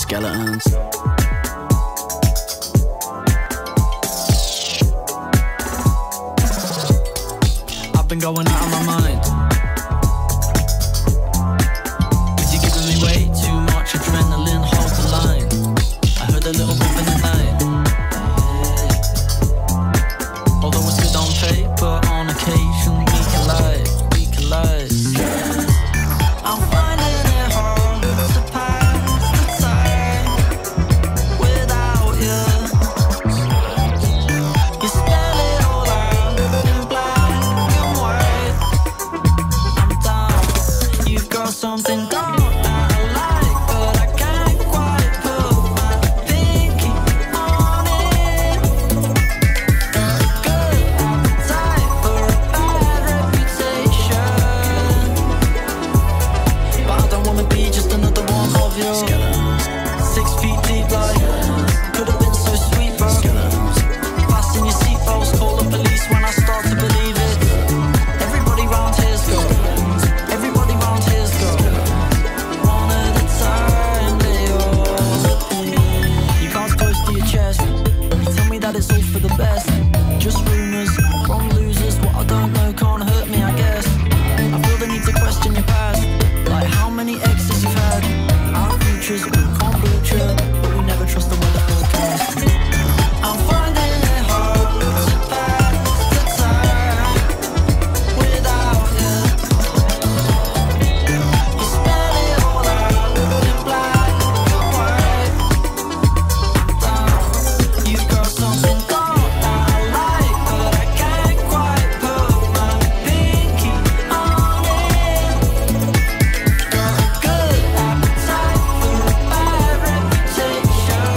skeletons. I've been going out of my mind. Cause you're giving me way too much adrenaline, hold the line. I heard a little bump in the night. Although it's good on paper, on occasion we collide, we collide. I'm finding it hard to pass the time without you. You spell it all out in black and white. I'm down, you've got something dark that I like, but I can't quite put my pinky on it. Got a good appetite for a bad reputation, but I don't wanna be just another one of your skeletons. 6 feet deep, like could have been so sweet, bro. Skeletons. Fasten your seatbelts, call the police when I start to believe it. Everybody round here's got, everybody round here's got one at a time. They all you can't close to your chest. Tell me that it's all for the best. Just rumors from losers. What I don't know can't hurt me, I guess. I feel the need to question your past, like how many exes you've had. Our futures kombucha, but we never trust the weather forecast. I'm finding it hard to pass the time without you. You spell it all out in black and white. I'm down, you've got something dark that I like, but I can't quite put my pinky on it. Got a good appetite for a bad reputation,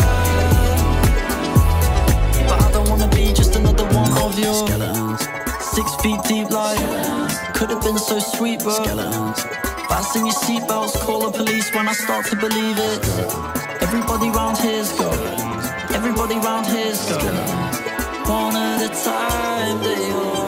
but I don't wanna be just another one of your skeletons. 6 feet deep, like could have been so sweet, bro. Skeletons. Fasten your seatbelts, call the police when I start to believe it. Everybody round here's got, everybody round here's got one at a time. They all